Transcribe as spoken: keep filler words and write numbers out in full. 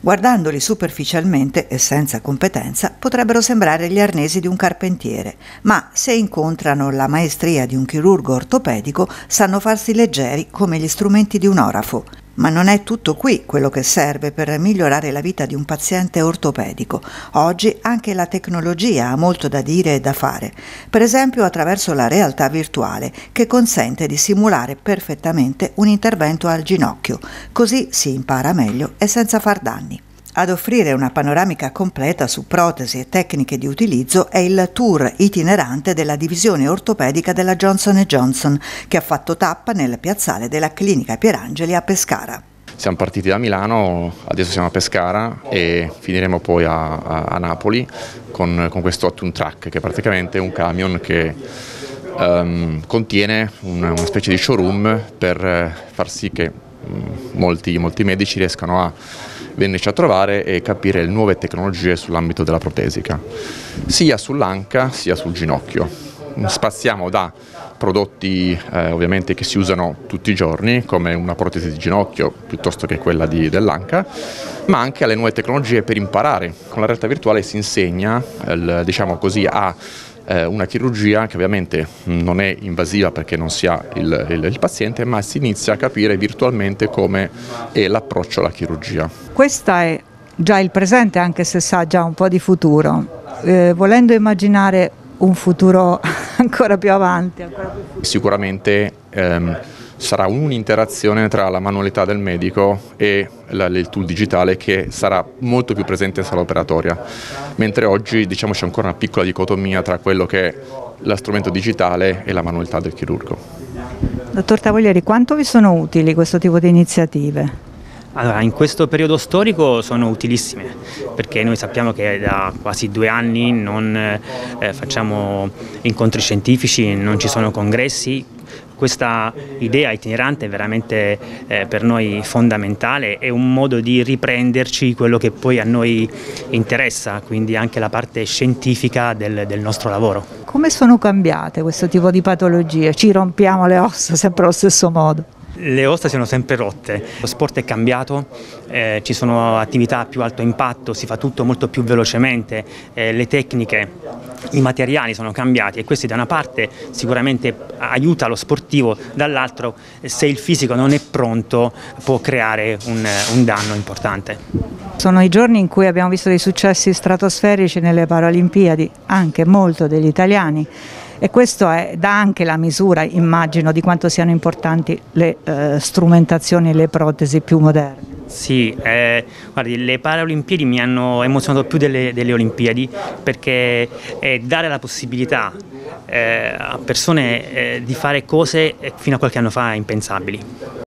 Guardandoli superficialmente e senza competenza potrebbero sembrare gli arnesi di un carpentiere, ma se incontrano la maestria di un chirurgo ortopedico sanno farsi leggeri come gli strumenti di un orafo. Ma non è tutto qui quello che serve per migliorare la vita di un paziente ortopedico. Oggi anche la tecnologia ha molto da dire e da fare, per esempio attraverso la realtà virtuale, che consente di simulare perfettamente un intervento al ginocchio, così si impara meglio e senza far danni. Ad offrire una panoramica completa su protesi e tecniche di utilizzo è il tour itinerante della divisione ortopedica della Johnson and Johnson, che ha fatto tappa nel piazzale della Clinica Pierangeli a Pescara. Siamo partiti da Milano, adesso siamo a Pescara e finiremo poi a, a, a Napoli con, con questo Optum Truck, che è praticamente un camion che um, contiene una, una specie di showroom per far sì che um, molti, molti medici riescano a venirci a trovare e capire le nuove tecnologie sull'ambito della protesica, sia sull'anca sia sul ginocchio. Spaziamo da prodotti eh, ovviamente che si usano tutti i giorni, come una protesi di ginocchio piuttosto che quella di, dell'anca, ma anche alle nuove tecnologie per imparare. Con la realtà virtuale si insegna, eh, diciamo così, a una chirurgia che ovviamente non è invasiva perché non si ha il, il, il paziente, ma si inizia a capire virtualmente come è l'approccio alla chirurgia. Questa è già il presente, anche se sa già un po' di futuro. Eh, volendo immaginare un futuro ancora più avanti. Ancora più futuro. Sicuramente ehm, sarà un'interazione tra la manualità del medico e la, il tool digitale che sarà molto più presente in sala operatoria, mentre oggi diciamo c'è ancora una piccola dicotomia tra quello che è lo strumento digitale e la manualità del chirurgo. Dottor Tavoglieri, quanto vi sono utili questo tipo di iniziative? Allora, in questo periodo storico sono utilissime, perché noi sappiamo che da quasi due anni non eh, facciamo incontri scientifici, non ci sono congressi. Questa idea itinerante è veramente eh, per noi fondamentale, è un modo di riprenderci quello che poi a noi interessa, quindi anche la parte scientifica del, del nostro lavoro. Come sono cambiate questo tipo di patologie? Ci rompiamo le ossa sempre allo stesso modo? Le ossa sono sempre rotte, lo sport è cambiato, eh, ci sono attività a più alto impatto, si fa tutto molto più velocemente, eh, le tecniche, i materiali sono cambiati e questo da una parte sicuramente aiuta lo sportivo, dall'altro se il fisico non è pronto può creare un, un danno importante. Sono i giorni in cui abbiamo visto dei successi stratosferici nelle Paralimpiadi, anche molto degli italiani. E questo è, dà anche la misura, immagino, di quanto siano importanti le eh, strumentazioni e le protesi più moderne. Sì, eh, guardi, le Paralimpiadi mi hanno emozionato più delle, delle Olimpiadi, perché eh, dare la possibilità eh, a persone eh, di fare cose fino a qualche anno fa impensabili.